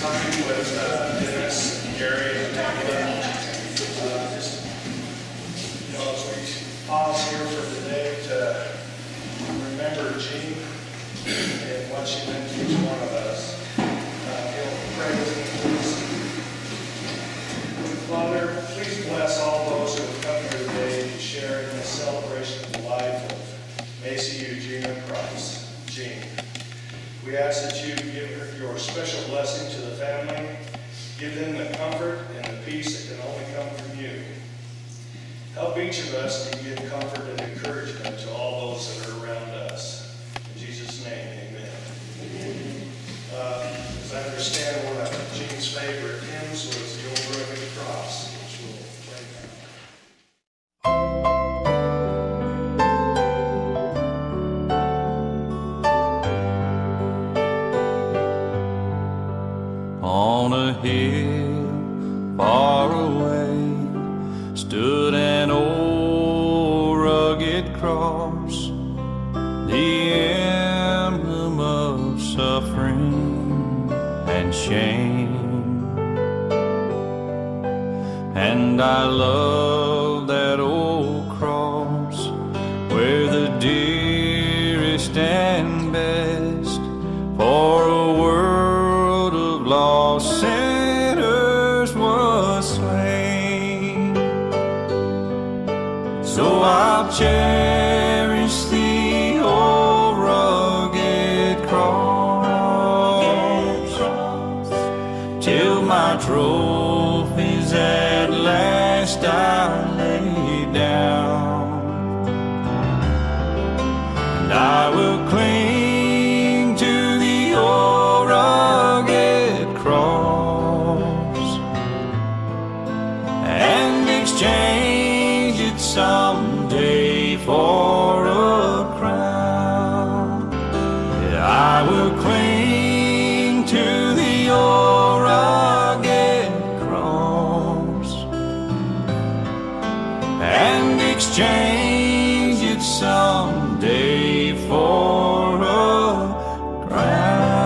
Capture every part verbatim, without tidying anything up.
time with uh, Dennis, Gary, and Pamela. Uh, just, you know, as we pause here for today to remember Jean and what she meant to each one of us. Uh, you'll pray with me, please. Father, please bless all those who have come here today to share in this celebration of the life of Macy Eugenia Price, Jean. We ask that you give her your special blessing to the family, give them the comfort and the peace that can only come from you. Help each of us to give comfort and encouragement to all those that are around us. In Jesus' name, amen. Uh, as I understand, one of Jean's favorite hymns was the Old Rugged Cross, which we'll play now. On a hill far away stood an old rugged cross, the emblem of suffering and shame. And I love that old cross where the dearest and best for a world of lost sinners was slain. So I'll cherish the old rugged cross till my trophies at last I lay down, and I will cling to the old rugged cross and exchange it someday for a crown. Yeah, I will cling to the old rugged cross and exchange it someday for a crown.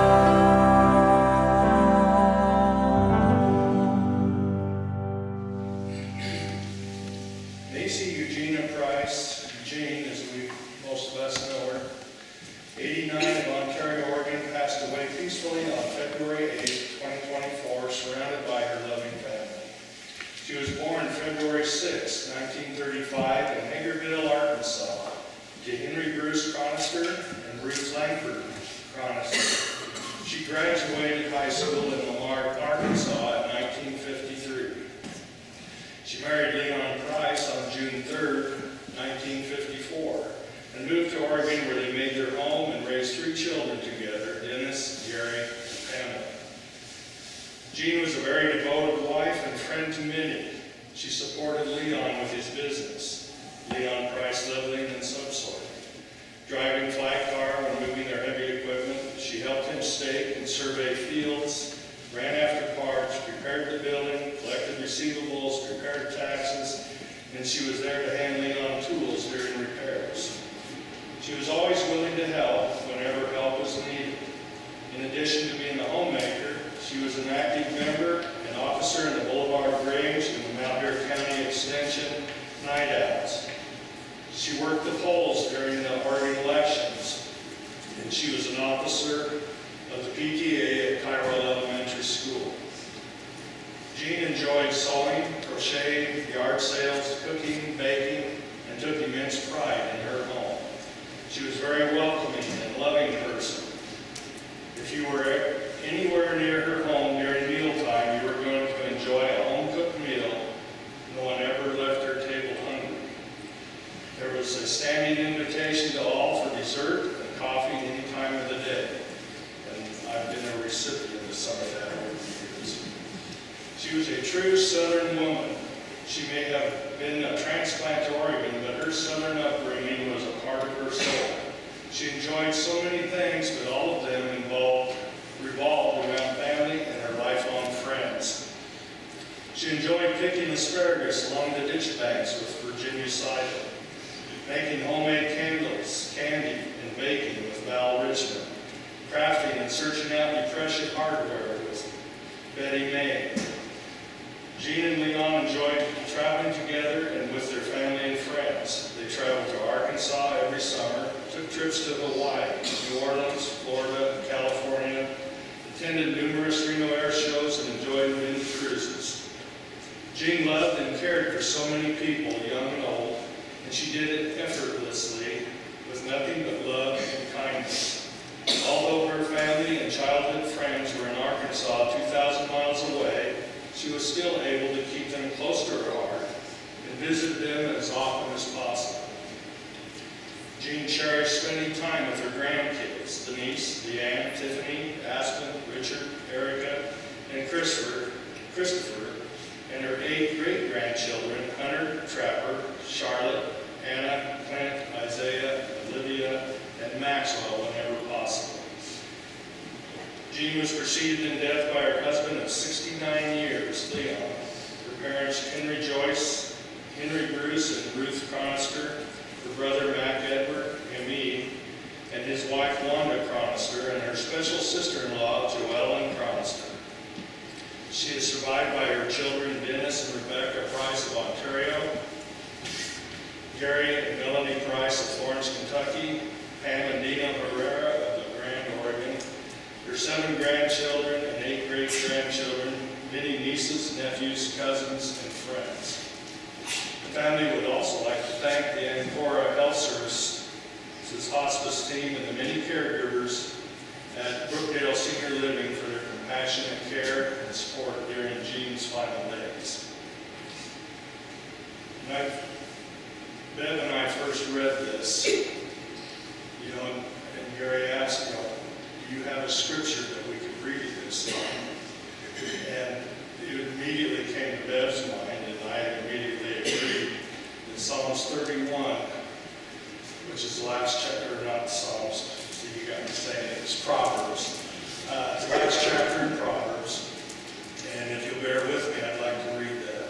Macy Eugenia Price, Jean, as we most of us know her, eighty-nine of Ontario, Oregon, passed away peacefully on February eighth, twenty twenty-four, surrounded by her loving family. She was born February sixth, nineteen thirty-five in Hagerville, Arkansas, to Henry Bruce Chronister and Ruth Langford Chronister. She graduated high school in Lamar, Arkansas in nineteen fifty-three. She married Leon Price on June third, nineteen fifty-four, and moved to Oregon where they made their home and raised three children together, Dennis, Gary, and Pamela. Jean was a very devoted wife and friend to many. She supported Leon with his business, Leon Price Leveling and Subsoil. Driving flat car when moving their heavy equipment, she helped him stake and survey fields, ran after parts, prepared the building, collected receivables, prepared taxes, and she was there to hand Leon tools during repairs. She was always willing to help whenever help was needed. In addition to being a homemaker, she was an active member and officer in the Boulevard Grange and the Mount Airy County Extension Night Owls. She worked the polls during the Oregon elections, and she was an officer of the P T A at Cairo Elementary School. Jean enjoyed sewing, crocheting, yard sales, cooking, baking, and took immense pride in her home. She was a very welcoming and loving person. If you were anywhere near her home during mealtime, you were going to enjoy a home-cooked meal. No one ever left her table hungry. There was a standing invitation to all for dessert and coffee any time of the day. And I've been a recipient of some of that over the years. She was a true Southern woman. She may have been a transplant to Oregon, but her Southern upbringing was a part of her soul. She enjoyed so many things, but all of them involved, revolved around family and her lifelong friends. She enjoyed picking asparagus along the ditch banks with Virginia cider, making homemade candles, candy, and baking with Val Richmond, crafting and searching out depression hardware with Betty May. Jean and Leon enjoyed traveling together and with their family and friends. They traveled to Arkansas every summer, took trips to Hawaii, New Orleans, Florida, California, attended numerous Reno air shows, and enjoyed many cruises. Jean loved and cared for so many people, young and old, and she did it effortlessly with nothing but love and kindness. Although her family and childhood friends were in Arkansas two thousand miles away, she was still able to keep them close to her heart and visit them as often as possible. Jean cherished spending time with her grandkids, Denise, Deanne, Tiffany, Aspen, Richard, Erica, and Christopher, Christopher, and her eight great-grandchildren, Hunter, Trapper, Charlotte, Anna, Clint, Isaiah, Olivia, and Maxwell whenever possible. Jean was preceded in death by her husband of sixty-nine years, Leon, her parents Henry Joyce, Henry Bruce, and Ruth Chronister, her brother Mac Edward, M E, and his wife Wanda Chronister, and her special sister-in-law Joellen Chronister. She is survived by her children Dennis and Rebecca Price of Ontario, Gary and Melanie Price of Florence, Kentucky, Pam and Dina Herrera of the Grand, Oregon, her seven grandchildren and eight great-grandchildren, many nieces, nephews, cousins, and friends. The family would also like to thank the Ancora Health Services hospice team and the many caregivers at Brookdale Senior Living for their compassionate care and support during Jean's final days. When I, Bev and I first read this, you know, and, and Gary asked, you know, do you have a scripture that we could read this on? And it immediately came to Bev's mind, and I immediately agreed. In Psalms thirty-one, which is the last chapter, not Psalms, so you got me saying it, it's Proverbs. Uh, the last chapter in Proverbs, and if you'll bear with me, I'd like to read that.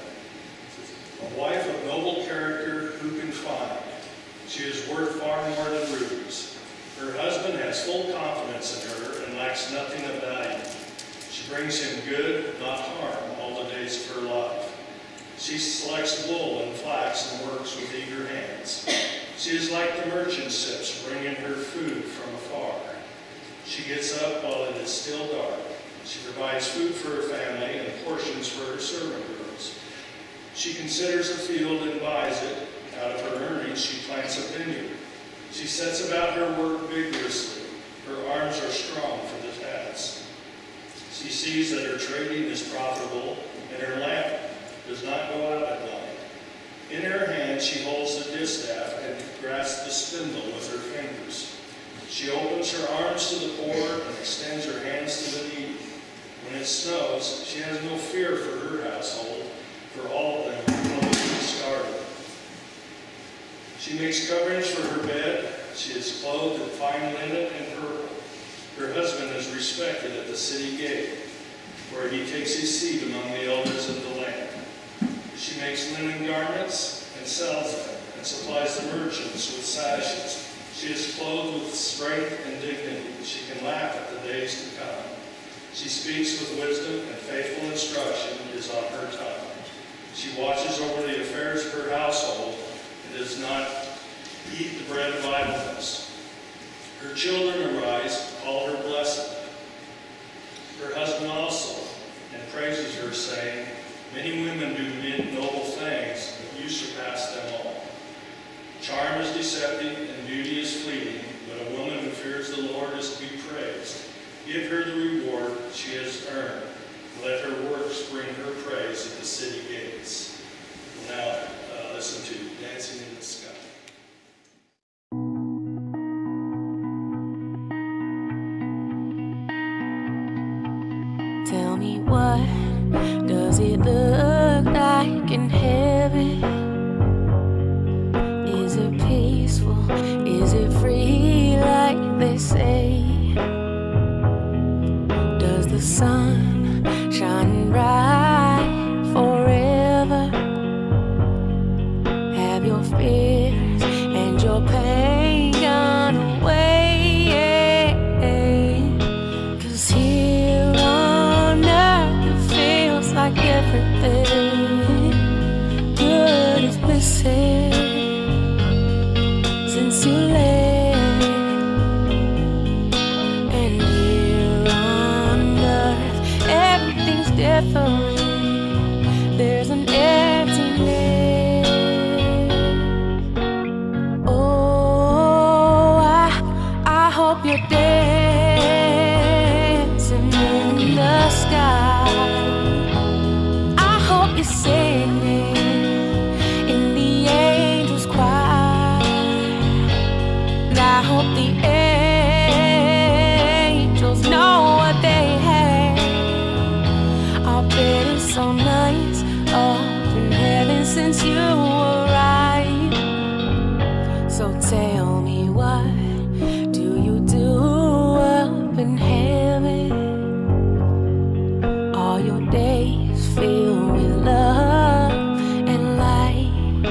A wife of noble character who can find? She is worth far more than rubies. Her husband has full confidence in her and lacks nothing of value. She brings him good, not harm, all the days of her life. She selects wool and flax and works with eager hands. She is like the merchant ships, bringing her food from afar. She gets up while it is still dark. She provides food for her family and portions for her servant girls. She considers a field and buys it. Out of her earnings, she plants a vineyard. She sets about her work vigorously. Her arms are strong for the task. She sees that her trading is profitable, and her lamp does not go out at night. In her hand she holds the distaff and grasps the spindle with her fingers. She opens her arms to the poor and extends her hands to the needy. When it snows, she has no fear for her household, for all of them are clothed and scarlet. She makes coverings for her bed. She is clothed in fine linen and purple. Her husband is respected at the city gate, where he takes his seat among the elders of the land. She makes linen garments and sells them, and supplies the merchants with sashes. She is clothed with strength and dignity. She can laugh at the days to come. She speaks with wisdom, and faithful instruction is on her tongue. She watches over the affairs of her household, and does not eat the bread of idleness. Her children arise, call her blessed. Her husband also, and praises her, saying, many women do noble things, but you surpass them all. Charm is deceptive, and beauty is fleeting, but a woman who fears the Lord is to be praised. Give her the reward she has earned. Let her works bring her praise at the city gates. Now, uh, listen to Dancing in the Sky. Tell me, what does it look like in heaven? Is it peaceful? Is it free like they say? Does the sun shine bright forever? Have your fears and your pain gone away? 'Cause here on earth hope the angels know what they have. I bet it's so nice up in heaven since you arrived. So tell me, what do you do up in heaven? All your days filled with love and light.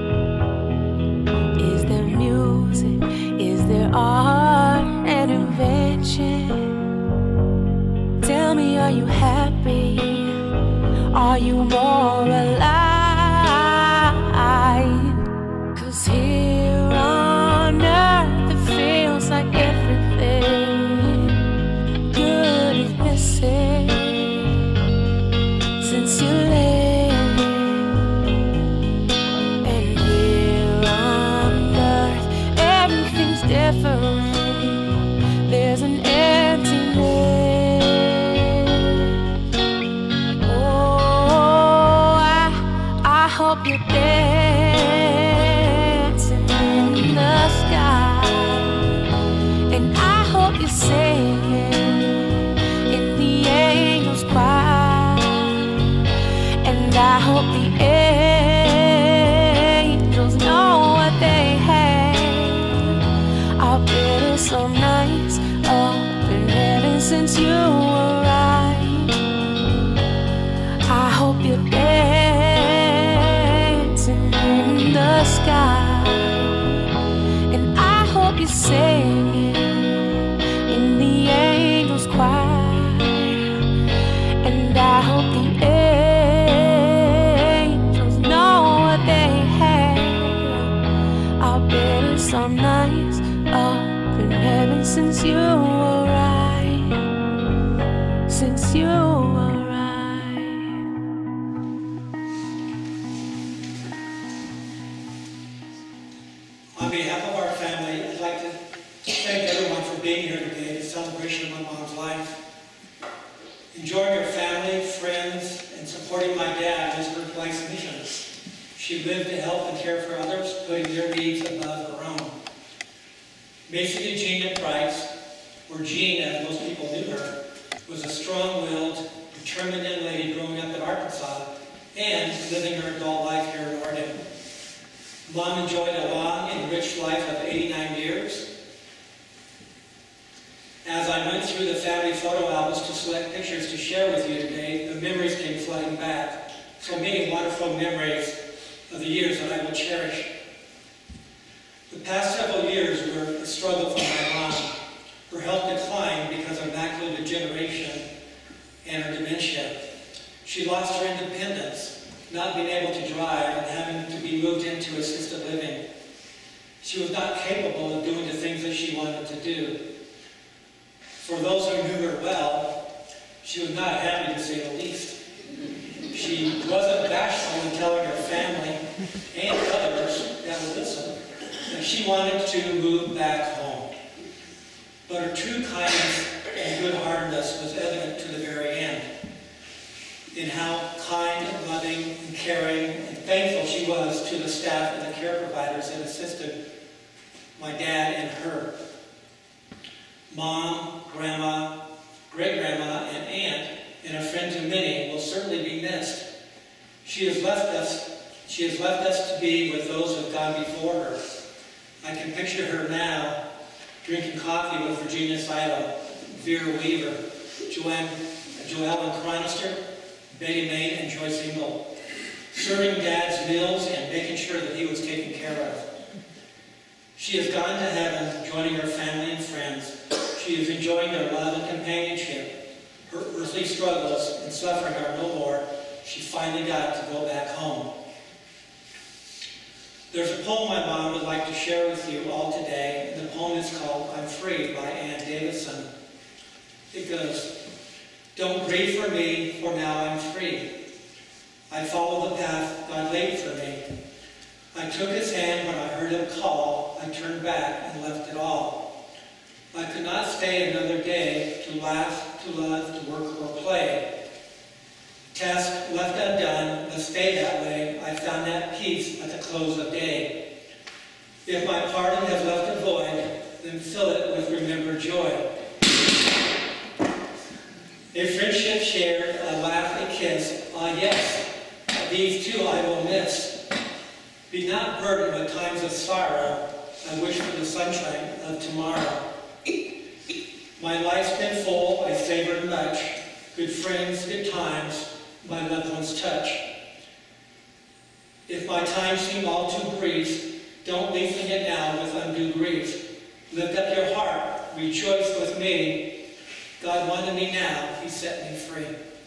Is there music? Is there art and invention? Tell me, are you happy? Are you more alive? 'Cause here on earth it feels like everything good is missing since you left. And here on earth everything's different. There's an emptiness. Oh, I, I hope you're dancing in the sky, and I hope you're singing in the angels' choir, and I hope the angels know what they have. I bet it's so nice up in heaven since you arrived. I hope you're dancing in the sky, and I hope you're singing in the angels' choir, and I hope the angels know what they have. I bet it's so nice up in heaven since you arrived, since you arrived. On behalf of our family, I'd like to thank everyone for being here today, the celebration of my mom's life. Enjoying her family, friends, and supporting my dad was her life's mission. She lived to help and care for others, putting their needs above her own. Macy Eugenia Price, or Jean as most people knew her, was a strong-willed, determined young lady growing up in Arkansas and living her adult life here in Oregon. Mom enjoyed a long and rich life of eighty-nine years. As I went through the family photo albums to select pictures to share with you today, the memories came flooding back. So many wonderful memories of the years that I will cherish. The past several years were a struggle for my mom. Her health declined because of macular degeneration and her dementia. She lost her independence, not being able to drive and having to be moved into assisted living. She was not capable of doing the things that she wanted to do. For those who knew her well, she was not happy, to say the least. She wasn't bashful in telling her family and others that would listen that she wanted to move back home. But her true kindness and good-heartedness was evident to the very end, in how kind, loving, and caring, and thankful she was to the staff and the care providers that assisted my dad and her. Mom, Grandma, great-grandma, and aunt, and a friend to many will certainly be missed. She has left us, she has left us to be with those who have gone before her. I can picture her now drinking coffee with Virginia Silo, Vera Weaver, Joanne, Joellen Chronister, Betty May, and Joyce Engel, serving Dad's meals and making sure that he was taken care of. She has gone to heaven, joining her family and friends. She is enjoying their love and companionship. Her earthly struggles and suffering are no more. She finally got to go back home. There's a poem my mom would like to share with you all today, and the poem is called I'm Free by Ann Davidson. It goes, don't grieve for me, for now I'm free. I follow the path God laid for me. I took his hand when I heard him call. I turned back and left it all. I could not stay another day to laugh, to love, to work or play. Task left undone, must stay that way. I found that peace at the close of day. If my pardon has left a void, then fill it with remembered joy. A friendship shared, a laugh, a kiss, ah yes, these two I will miss. Be not burdened with times of sorrow, I wish for the sunshine of tomorrow. My life's been full, I savored much, good friends, good times, my loved ones touch. If my time seem all too brief, don't lengthen it now with undue grief. Lift up your heart, rejoice with me. God wanted me now, he set me free.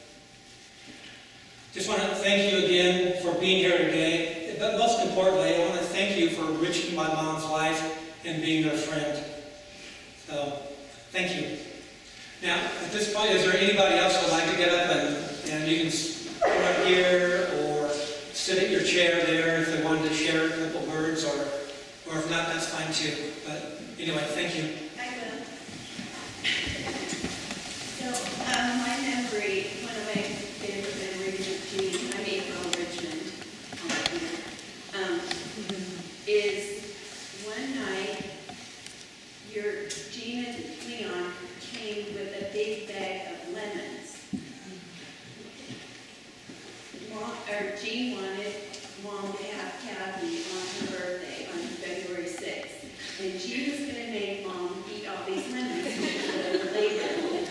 Just want to thank you again for being here today, but most importantly, I want to thank you for enriching my mom's life and being their friend. So, thank you. Now, at this point, is there anybody else who would like to get up and, and you can come up here or sit at your chair there if they wanted to share a couple words, or, or if not, that's fine too. But anyway, thank you. I will. So, um, my memory, one of my favorite memories of Jean, I'm April Richmond, um, is one night, your Jean and Leon came with a big bag of lemons. Mom, or Jean wanted Mom to have Kathy on her birthday on February sixth. And Jean was going to make Mom eat all these lemons later.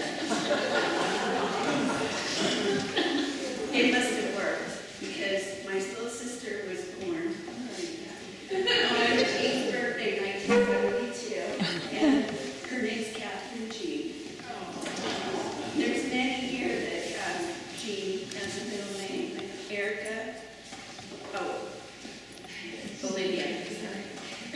It must have worked, because my little sister was born on her eighth birthday, nineteen seventy-two, and her name's Catherine Jean. There's many here that have Jean as a middle name, like Erica, oh, Olivia, sorry.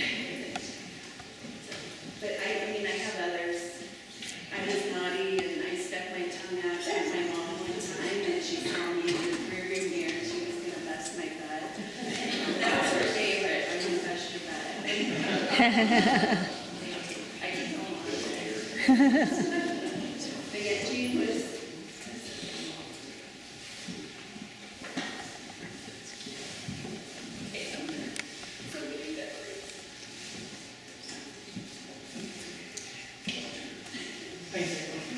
But I, I mean, I have others. I was naughty and I stuck my tongue out at my mom one time, and she saw me in the rearview mirror and she was going to bust my butt. That was her favorite. I'm going to bust your butt. I can go on. But yeah, Jean was. Thank you.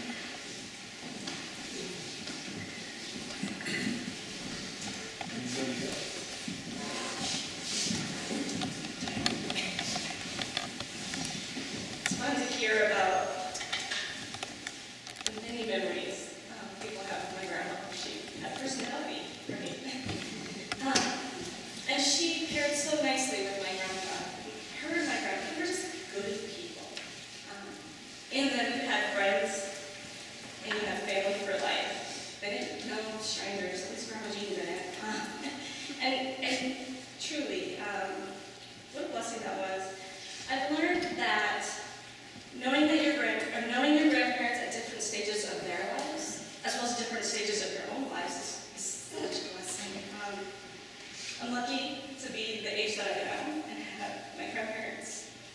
It's fun to hear about the many memories um, people have of my grandma. She had personality for me. Um, and she paired so nicely with my grandpa. Her and my grandpa were just good people. Um, and then you had friends, and you had family for life. They didn't know strangers, at least Grandma Jean didn't. Um, and, and truly, um, what a blessing that was. I've learned that knowing that your grand, or knowing your grandparents at different stages of their lives, as well as different stages of your own lives, is, is such a blessing. Um, I'm lucky to be the age that I am and have my grandparents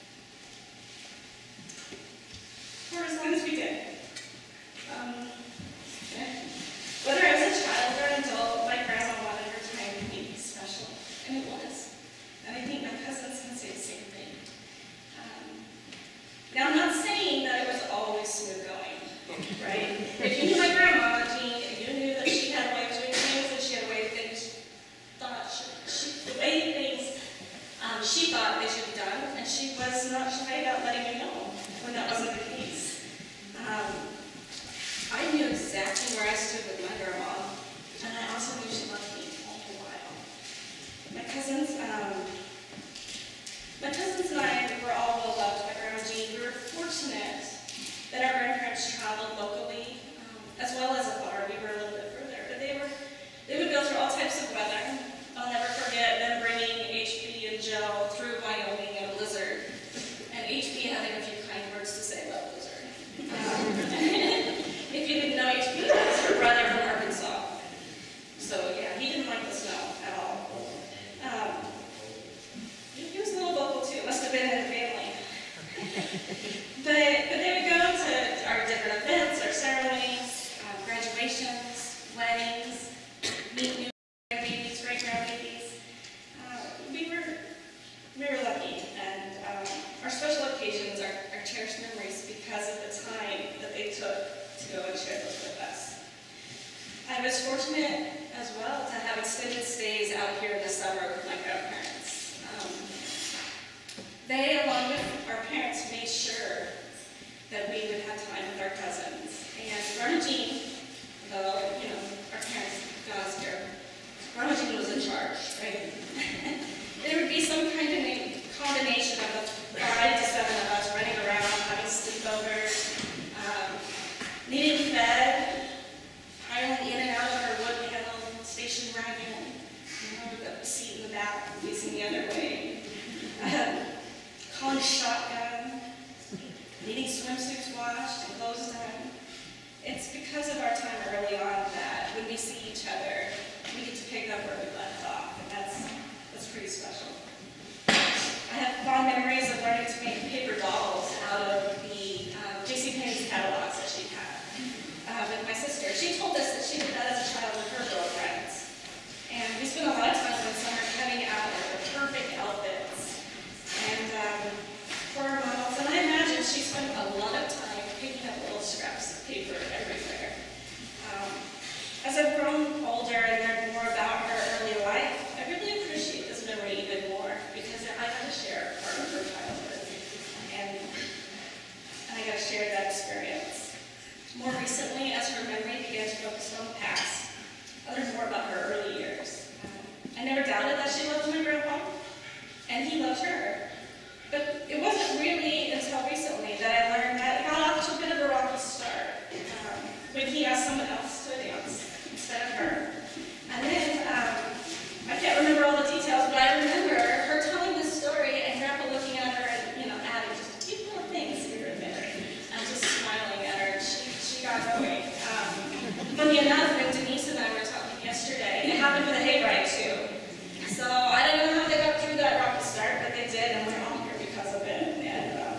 for as long as we did. Um, yeah. Whether I was a child or an adult, my grandma wanted her time to be special, and it was. And I think my cousins can say the same thing. Um, now, I'm not saying that it was always smooth going, right? If you knew my grandma, Jean, if you knew that she had a way of doing things, and she had a way of things, thought she, she, the way things um, she thought they should be done, and she was not shy about letting me know when that wasn't the case. Um, I knew exactly where I stood with my grandma, and I also knew she loved me all the while. My cousins, um, my cousins and I were all well loved by Grandma Jean. We were fortunate that our grandparents traveled locally, um, as well as afar. We were a little bit further, but they were they would go through all types of weather. I'll never forget them bringing H P and Jill through Wyoming in a blizzard, and H P having a few kind words to say about blizzard. Um, if you didn't know H P, that's her brother from Arkansas. So yeah, he didn't like the snow at all. Um, he he was a little vocal too. It must have been in the family. but but they would go to our different events, our ceremonies, um, graduations, weddings, meet new grandbabies, great grandbabies. Uh, we were we were lucky, and um, our special occasions, our, our cherished experience. More recently, as her memory began to focus on the past, I learned more about her early years. I never doubted that she loved my grandpa, and he loved her. But it wasn't really until recently that I learned that it got off to a bit of a rocky start um, when he asked someone else to dance instead of her. And then, um, I can't remember all the details, but I remember her telling this story and Grandpa looking at her and, you know, adding just a few little things here and there, and just smiling at her. She, she got going. Um, funny enough, when Denise and I were talking yesterday, it happened with a hayride too. So I don't know how they got through that rocky start, but they did, and we're all here because of it. And um,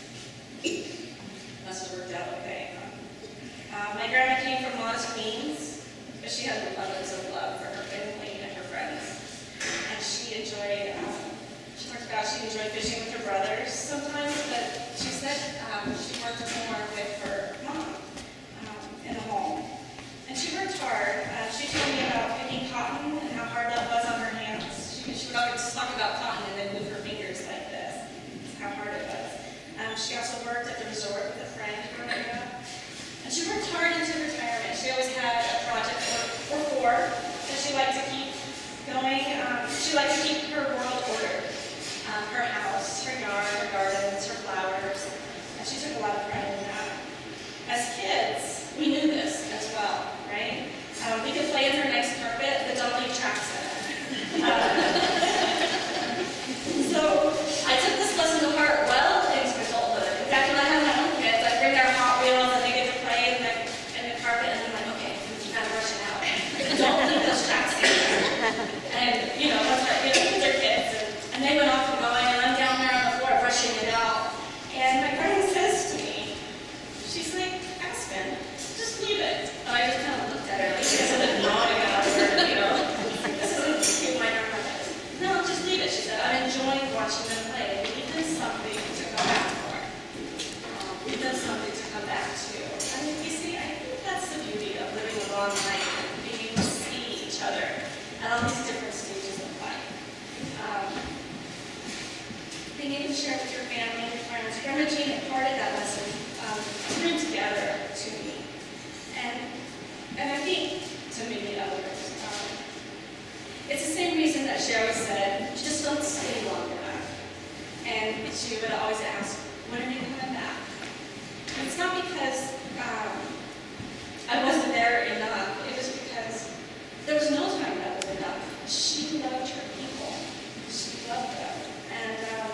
must have worked out okay. Uh, my grandma came from modest means, but she had an abundance of love for her family and her friends. And she enjoyed, um, she talked about she enjoyed fishing with her brothers sometimes, but she said um, she worked more with her mom um, in the home. And she worked hard. Uh, she told me about picking cotton and how hard that was on her hands. She, she would always talk about cotton and then move her fingers like this. That's how hard it was. Um, she also worked at the resort with a friend growing up. And she worked hard into retirement. She always had a project or, or four that she liked to keep going. Um, she liked to keep her world ordered. Um, her house, her yard, her gardens, her flowers. And she took a lot of pride in that. As kids, we knew this as well, right? Um, we could play in her nice carpet, but don't leave tracks in it. Uh, so I took this lesson to heart well into adulthood. In fact, when I had my own kids, I'd bring their Hot Wheels and they get to play in the, in the carpet, and I'm like, okay, I'm not rushing out. Don't leave those tracks in there. And, you know, once our you know, kids are kids, and, and they went off and going, and I'm down there on the floor brushing it out. And my grandma says to me, she's like, Aspen, just leave it. And I just kind of looked at her like she wasn't gnawing at her, you know. This isn't cute, my grandma says. No, just leave it, she said. I'm enjoying watching them play. Leave them something to come back for. Um, leave them something to come back to. I mean, you see, I think that's the beauty of living a long life and being able to see each other at all these different stages of life. Um, being able to share with your family and your friends. Grandma Jean imparted that lesson um, through together to me. And, and I think to many others. Um, it's the same reason that she always said, just don't stay long enough. And she would always ask, when are you coming back? And it's not because um, I wasn't there enough. It was because there was no time that was enough. She loved her people. She loved them. And um,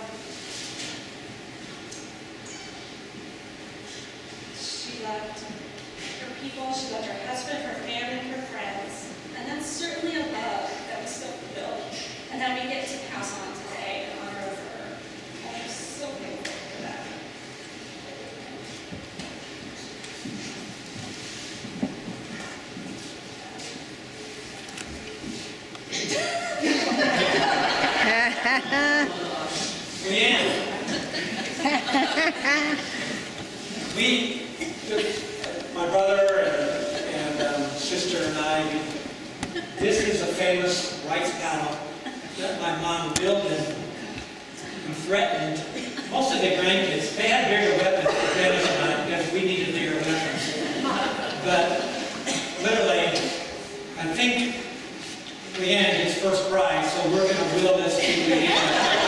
she loved her people, she loved her husband, her family, her friends. And that's certainly a love that we still feel and that we get to pass on today in honor of her. And I'm so grateful for that. Leanne, we took my brother and, and um, sister and I. This is a famous rice paddle that my mom built and threatened most of the grandkids. They had bigger weapons for Dennis and I because we needed bigger weapons. But literally, I think Leanne gets first prize, so we're going to will this to Leanne.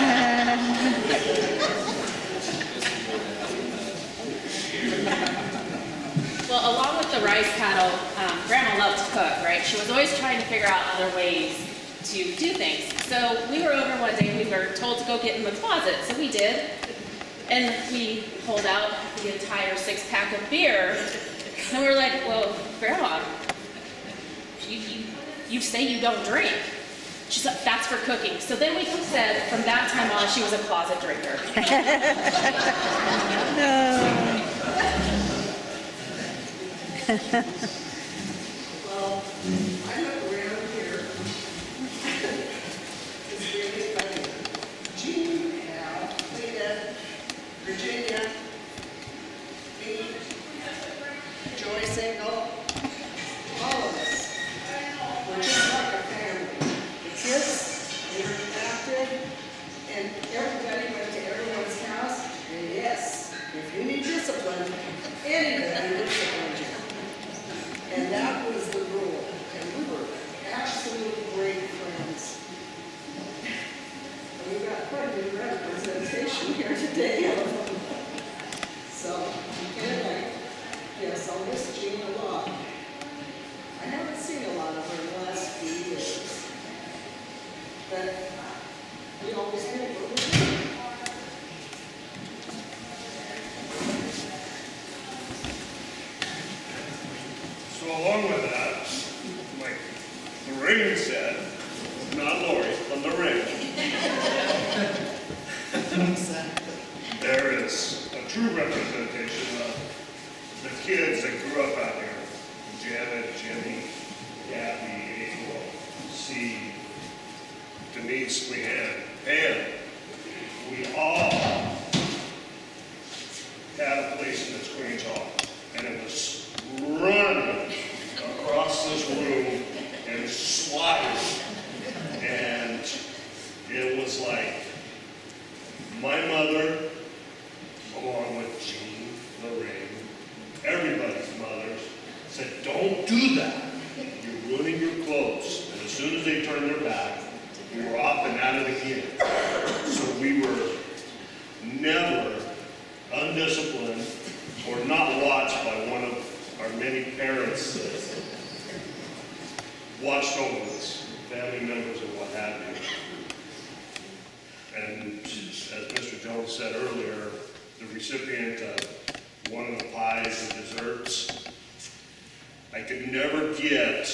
Well, along with the rice paddle, um, Grandma loved to cook, right? She was always trying to figure out other ways to do things. So we were over one day, we were told to go get in the closet, so we did. And we pulled out the entire six pack of beer. And we were like, well, Grandma, you, you, you say you don't drink. She said, that's for cooking. So then we said, from that time on, she was a closet drinker. Well, I look around here. It's really funny. Jean, Al, Lita, Virginia, me, Joyce Engel, all of us. We're just like a family. The kids, they were adopted, and everybody went to everyone's house. And yes, if you need discipline, along with that, like Lorraine said, not Lori, but Lorraine, there is a true representation of the kids that grew up out here. Janet, Jimmy, Gabby, April, Steve, Denise, Leanne, and we all had a place in this Queen's Hall, and it was running across this room and sliding, and it was like my mother, along with Jean, Lorraine, everybody's mothers, said, don't do that. You're ruining your clothes. And as soon as they turned their back, we were off and at it again. So we were never undisciplined or not watched by one of our many parents that watched over us, family members and what have you. And as Mister Jones said earlier, the recipient of one of the pies and desserts, I could never get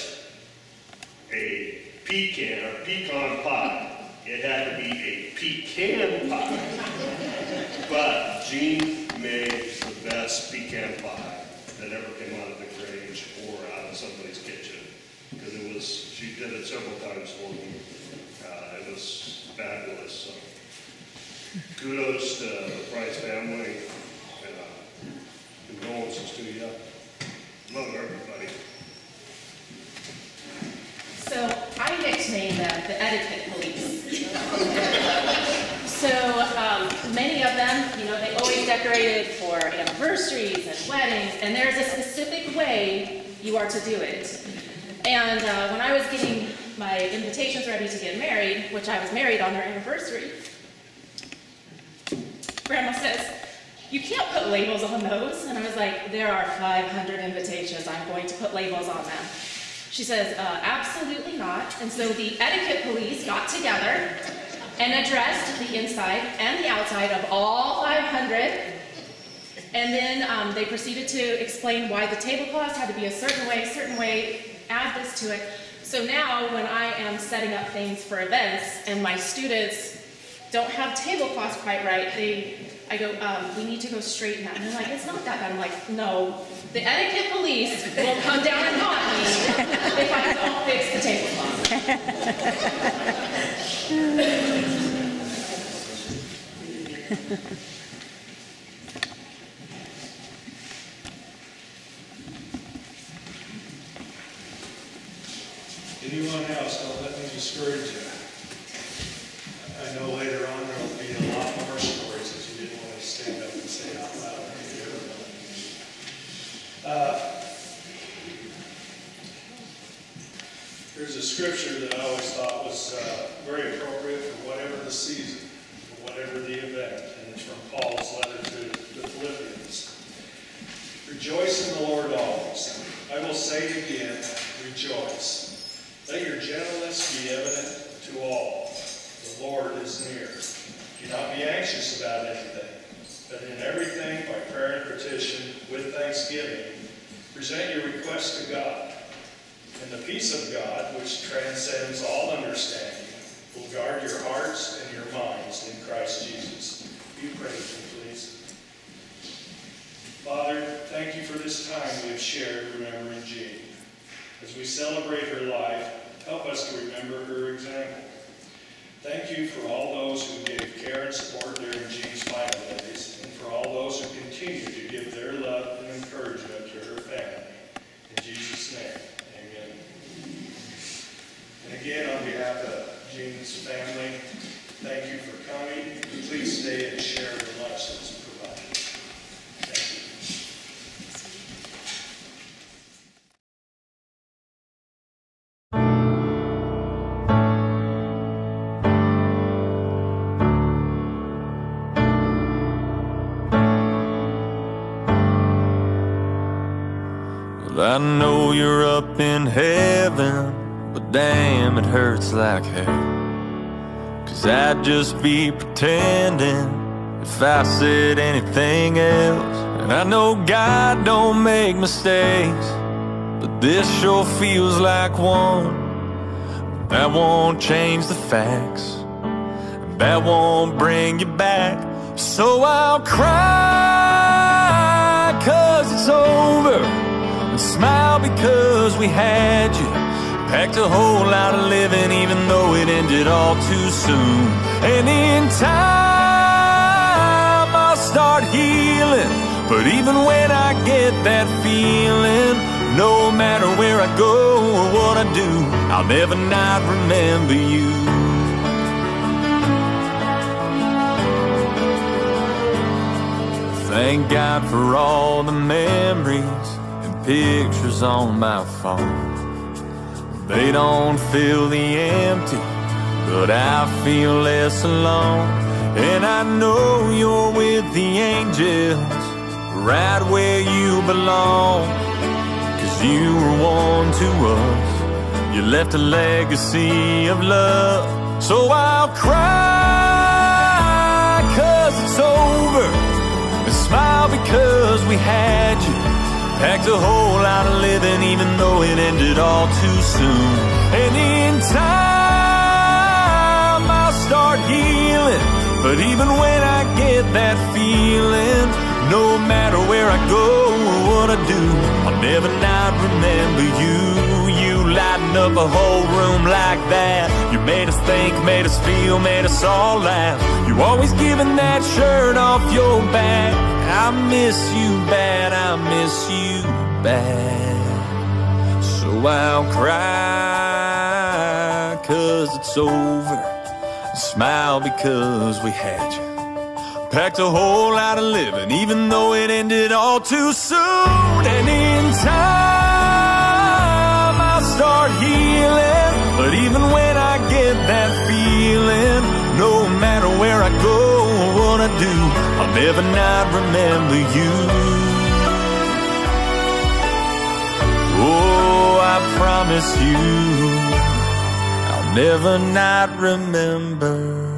a pecan or pecan pie. It had to be a pecan pie. But Jean made the best pecan pie that ever came out of the Grange or out of somebody's kitchen. Because it was, she did it several times for me. Uh, it was fabulous. So kudos to the Price family. And uh, condolences to you. Love everybody. So I nicknamed them the etiquette police. So um, many of them, you know, they always decorated for anniversaries and weddings, and there's a specific way you are to do it. And uh, when I was getting my invitations ready to get married, which I was married on their anniversary, Grandma says, you can't put labels on those. And I was like, there are five hundred invitations. I'm going to put labels on them. She says, uh, absolutely not. And so the etiquette police got together and addressed the inside and the outside of all five hundred. And then um, they proceeded to explain why the tablecloths had to be a certain way, a certain way, add this to it. So now when I am setting up things for events and my students don't have tablecloths quite right, they, I go, um, we need to go straighten that. And they're like, it's not that bad. I'm like, no, the etiquette police will come down and haunt me if I don't fix the tablecloth. Anyone else, don't let me discourage you. I know later on there will be a lot more stories that you didn't want to stand up and say out loud. Uh, there's a scripture that I always thought was uh, very appropriate for whatever the season, for whatever the event, and it's from Paul's letter to the Philippians. Rejoice in the Lord always. I will say it again, rejoice. Let your gentleness be evident to all. The Lord is near. Do not be anxious about anything, but in everything, by prayer and petition, with thanksgiving, present your requests to God. And the peace of God, which transcends all understanding, will guard your hearts and your minds in Christ Jesus. You pray with me, please. Father, thank you for this time we have shared remembering Jean. As we celebrate her life, help us to remember her example. Thank you for all those who gave care and support during Jean's final days, and for all those who continue to give their love and encouragement to her family. In Jesus' name, amen. And again, on behalf of Jean's family, thank you for coming. Please stay and share the lunch that's provided. Thank you. I know you're up in heaven, but damn, it hurts like hell. Cause I'd just be pretending if I said anything else. And I know God don't make mistakes, but this sure feels like one. That won't change the facts, that won't bring you back. So I'll cry 'cause it's over, and smile because we had you. Packed a whole lot of living even though it ended all too soon. And in time I'll start healing, but even when I get that feeling, no matter where I go or what I do, I'll never not remember you. Thank God for all the memories and pictures on my phone. They don't fill the empty, but I feel less alone. And I know you're with the angels, right where you belong. 'Cause you were one to us, you left a legacy of love. So I'll cry 'cause it's over, and smile because we had you. Packed a whole lot of living even though it ended all too soon. And in time I'll start healing, but even when I get that feeling, no matter where I go or what I do, I'll never not remember you. You lighten up a whole room like that. You made us think, made us feel, made us all laugh. You always giving that shirt off your back. I miss you bad, I miss you bad. So I'll cry 'cause it's over, smile because we had you. Packed a whole lot of living even though it ended all too soon. And in time I'll start healing, but even when I get that feeling, no matter where I go or what I do, I'll never not remember you. Oh, I promise you, I'll never not remember